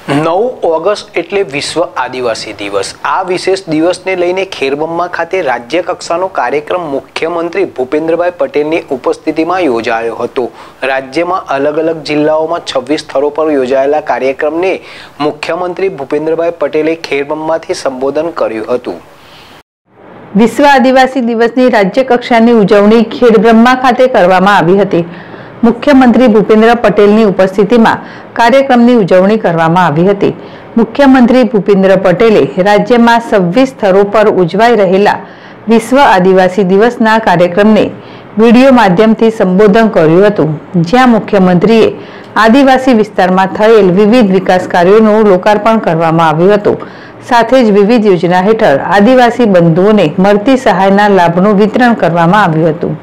9 August એટલે વિશ્વ આદિવાસી દિવસ। આ વિશેષ દિવસને લઈને ખેરબમ્મા ખાતે રાજ્ય કક્ષાનો કાર્યક્રમ મુખ્યમંત્રી ભૂપેન્દ્રભાઈ પટેલની ઉપસ્થિતિમાં યોજાયો હતો। રાજ્યમાં અલગ અલગ જિલ્લાઓમાં 26 સ્થળો પર યોજાયેલા કાર્યક્રમને મુખ્યમંત્રી ભૂપેન્દ્રભાઈ પટેલે ખેરબમ્માથી સંબોધન કર્યું હતું। વિશ્વ આદિવાસી દિવસની રાજ્ય કક્ષાની ઉજવણી ખેડબ્રહ્મા ખાતે કરવામાં આવી હતી। मुख्यमंत्री भूपेन्द्र पटेलनी उपस्थितिमां कार्यक्रमनी उजवणी करवामां आवी हती। मुख्यमंत्री भूपेन्द्र पटेले राज्यमां 26 स्थळो पर उजवाई रहेला विश्व आदिवासी दिवसना कार्यक्रमने विडियो माध्यमथी संबोधन कर्युं हतुं, ज्यां मुख्यमंत्रीए आदिवासी विस्तारमां थयेल विविध विकास कार्योनुं लोकार्पण करवामां आव्युं हतुं। साथे ज विविध योजना हेठळ आदिवासी बंधुओने मळती सहायना लाभनुं वितरण करवामां आव्युं हतुं।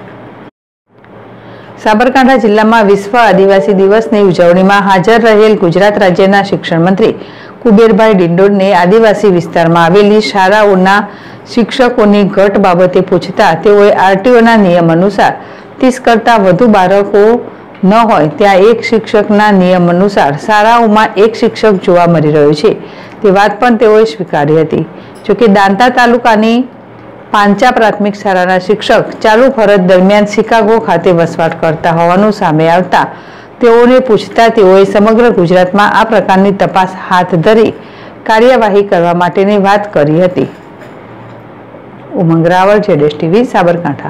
साबरकांठा जिल्ला में विश्व आदिवासी दिवस की उजवणी में हाजर रहेल गुजरात राज्य शिक्षण मंत्री कुबेरभाई डिंडोर ने आदिवासी विस्तार में आवेली शाळाओना शिक्षकों की घट बाबते पूछता तेओए आरटीओ नियम अनुसार 30 करता वधु बाळको न होय त्यां एक शिक्षकना नियम अनुसार शाळाओं में एक शिक्षक जोवा मळी रह्यो छे ते वात पण तेओए स्वीकारी हती। जो कि दांता तालुकानी પાંચા પ્રાથમિક શાળાના શિક્ષક ચાલુ ફરજ દરમિયાન શિકાગો ખાતે વસવાટ કરતા હોવાનું સામે આવતા તેઓને પૂછતા તેઓએ સમગ્ર ગુજરાતમાં આ પ્રકારની તપાસ હાથ ધરી કાર્યવાહી કરવા માટેની વાત કરી હતી। ઉમંગ રાવળ, જેડેશ ટીવી, સાબરકાંઠા।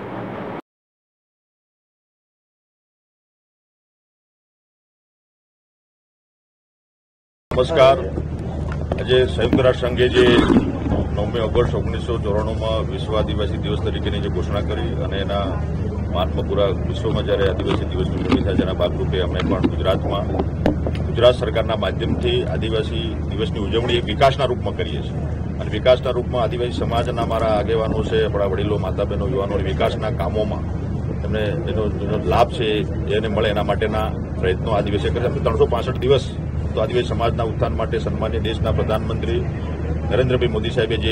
नमस्कार। आज संयुक्त राष्ट्र संघे जे 9 ऑगस्ट 1994 में विश्व आदिवासी दिवस तरीके की घोषणा करी अने एना महात्मा पूरा विश्व में जयरे आदिवासी दिवस की उजवणी थाय जेना भागरूपे अमे पण गुजरात सरकारना माध्यमथी आदिवासी दिवस की उजवणी एक विकासना रूप में करीए छीए अने विकासना रूप में आदिवासी समाजना अमारा आगेवानो छे, आपणा वडीलो, माता बहनों, युवानो विकासना कामों में तेमने एनो लाभ छे एने मळे एना माटेना प्रयत्नो आदिवासी करे। 365 दिवस तो आदिवासी समाजना उत्थान माटे सन्मान्य देशना प्रधानमंत्री नरेन्द्रभाई मोदी साहेबे जे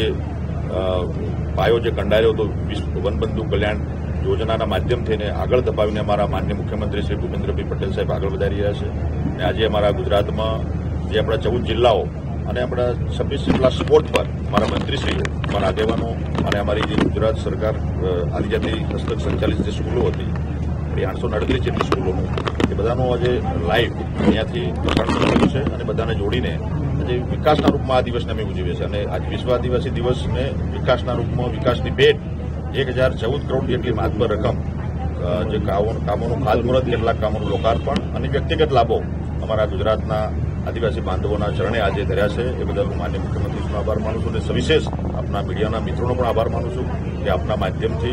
पायो जे कंडार्यो तो वनबंधु कल्याण योजना माध्यमथी आगळ धपावीने अमारा माननीय मुख्यमंत्री श्री भूपेन्द्रभाई पटेल साहेब आगळ वधारी रह्या छे। आज अमारा गुजरातमां जे आपणा 14 जिल्लाओ अने आपणा 26 जेटला स्पोट पर अमारा मंत्रीश्रीओ अमारा आगेवानो अने अमारी जे गुजरात सरकार आदिजाति हस्तक संचालित जे स्कूलो हती 838 जेटली स्कूलोनुं ए बधानो आज लाइव अहींयाथी प्रसारण कर्युं छे अने बधाने जोड़ीने विकासना रूप में आ दिवस अमे उजवीए छीए। आज विश्व आदिवासी दिवस ने विकासना रूप में विकासनी भेट 1014 करोड़ जेटली मातबर रकम जे कामोनुं खातमुहूर्त, કેટલાક कामोनुं लोकार्पण अने व्यक्तिगत लाभो अमारा गुजरातना आदिवासी बांधवोना चरणे आज धर्या छे। ए बदल हुं माननीय मुख्यमंत्रीश्रीनो आभार मानु छुं अने सविशेष आपना मीडियाना मित्रोनो पण आभार मानु छुं के आपना माध्यमथी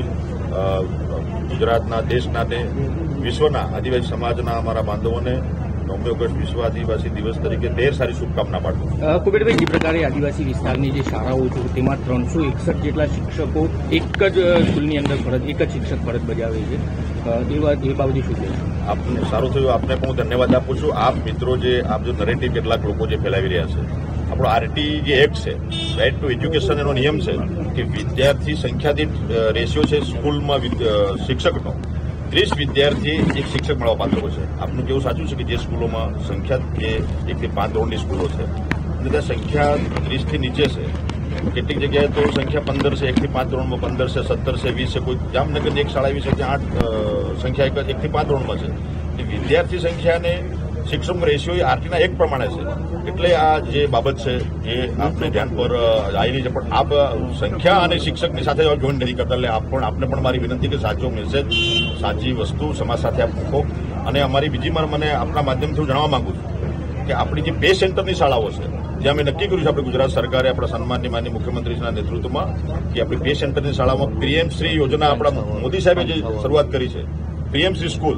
गुजरातना देशना ने विश्वना आदिवासी समाजना अमारा बांधवोने 9 ऑगस्ट विश्व आदिवासी दिवस तरीके ढेर सारी शुभकामना पाठवुं। कुबेरभाई, जे प्रकारे आदिवासी विस्तारनी जे शाळाओ छे तेमां 361 जेटला शिक्षको एक ज स्कूलनी अंदर फरज एक ज शिक्षक फरज बजावे छे, ए बाबते शुं कहेशो? आपने सारू थयुं, आपने पण धन्यवाद आपું છું। आप मित्रों जे आप जो नरेटिव કેટલાક લોકો જે ફેલાવી રહ્યા છે, આપણો આરટી જે એક્ટ છે, રાઇટ ટુ એજ્યુકેશન એનો નિયમ છે કે વિદ્યાર્થી સંખ્યા દીઠ રેશિયો છે સ્કૂલમાં શિક્ષકનો 30 विद्यार्थी एक शिक्षक મળવા પાત્ર છે। આપનું કેવું સાચું છે કે જે સ્કૂલોમાં સંખ્યા જે 1 થી 5 ધોરણની સ્કૂલો છે અને ત્યાં સંખ્યા 30 થી નીચે છે, કેટલીક જગ્યાએ તો સંખ્યા 15 છે, 1 થી 5 ધોરણમાં 15 છે, 17 છે, 20 છે, કોઈ જામનગરની એક શાળા એવી છે ત્યાં 8 સંખ્યા 1 થી 5 ધોરણમાં છે। એ વિદ્યાર્થી સંખ્યાને શિક્ષકનો રેશિયો એ આરટીના એક પ્રમાણે છે। એટલે આ જે બાબત છે એ આપણે ધ્યાન પર આવી છે, પણ આપ સંખ્યા અને શિક્ષકની સાથે જોઈન નથી કરતા। એટલે આપને પણ મારી વિનંતી કે સાચો મેસેજ, સાચી વસ્તુ સમાજ સાથે આપ મૂકો। અને અમારી બીજી મને આપણા માધ્યમથી હું જણાવવા માંગુ છું કે આપણી જે બે સેન્ટરની શાળાઓ છે ત્યાં અમે નક્કી કર્યું છે, આપણે ગુજરાત સરકારે આપણા સન્માનની માનનીય મુખ્યમંત્રીના નેતૃત્વમાં કે આપણી બે સેન્ટરની શાળામાં પીએમશ્રી યોજના આપણા મોદી સાહેબે જે શરૂઆત કરી છે, પીએમશ્રી સ્કૂલ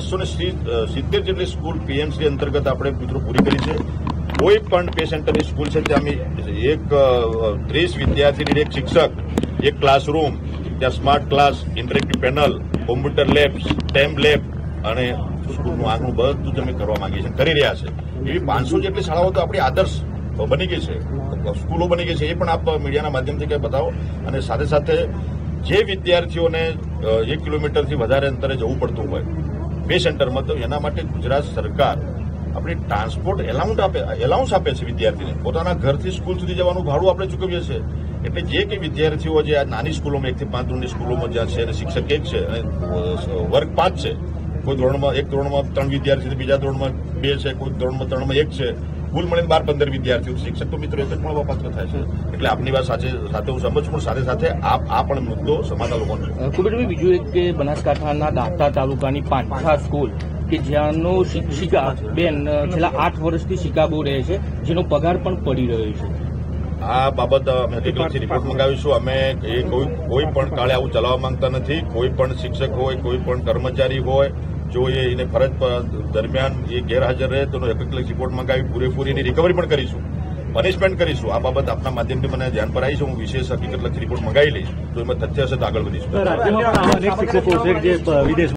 270 જેટલી સ્કૂલ પીએમશ્રી અંતર્ગત આપણે મિત્રો પૂરી કરી છે। કોઈ પણ બે સેન્ટરની સ્કૂલ છે ત્યાં એક 30 વિદ્યાર્થી દીઠ એક શિક્ષક, એક ક્લાસરૂમ, ત્યાં smart class, interactive panel, computer lab, STEM lab અને સ્કૂલનું આંગણું બધું જ અમે કરવા માંગીએ છીએ, કરી રહ્યા છે। એવી 500 જેટલી શાળાઓ તો આપણી આદર્શ બની ગઈ છે, સ્કૂલો બની ગઈ છે, એ પણ આપ મીડિયાના માધ્યમથી કંઈ બતાવો। અને સાથે સાથે જે વિદ્યાર્થીઓને 1 કિલોમીટરથી વધારે અંતરે જવું પડતું હોય બે સેન્ટરમાં, તો એના માટે ગુજરાત સરકાર આપણે ટ્રાન્સપોર્ટ એલાઉન્સ આપે છે વિદ્યાર્થીને, પોતાના ઘરથી સ્કૂલ સુધી જવાનું ભાડું આપણે ચૂકવીએ છીએ. એટલે જે કે વિદ્યાર્થીઓ જે આ નાની સ્કૂલોમાં 1 થી 5 ધોરણની સ્કૂલોમાં જ્યાં છે અને શિક્ષક 1 છે અને વર્ગ 5 છે, કોઈ ધોરણમાં 1 ધોરણમાં 3 વિદ્યાર્થી છે, બીજા ધોરણમાં 2 છે, કોઈ ધોરણમાં 3માં 1 છે, કુલ મળીને 12-15 વિદ્યાર્થીઓ. શિક્ષક તો મિત્રો એક જ મળવાપાત્ર થાય છે. એટલે આપની વાત સાથે હું સમજ છું, પણ સાથે સાથે આ પણ મુદ્દો સમાજના લોકોને. કુબેરભાઈ, બીજું એક કે બનાસકાંઠાના દાંતા તાલુકાની પાંઠા સ્કૂલ કે જ્યાંનો શિક્ષિકા બેન છેલ્લા 8 વર્ષથી શિકાગો રહે છે, જેનો પગાર પણ પડી રહ્યો છે. આ બાબત અમે હકીકતથી રિપોર્ટ મંગાવીશું. અમે કોઈ પણ કાળે આવું ચલાવવા માંગતા નથી. કોઈ પણ શિક્ષક હોય, કોઈ પણ કર્મચારી હોય, જો એને ફરજ દરમિયાન એ ગેરહાજર રહે તો હકીકત રિપોર્ટ મંગાવી પૂરેપૂરી એની રિકવરી પણ કરીશું, પનિશમેન્ટ કરીશું. આ બાબત આપના માધ્યમથી મને ધ્યાન પર આવી છે. હું વિશેષ હકીકત રિપોર્ટ મંગાવી લઈશ, તો એમાં તથ્ય હશે તો આગળ વધીશું.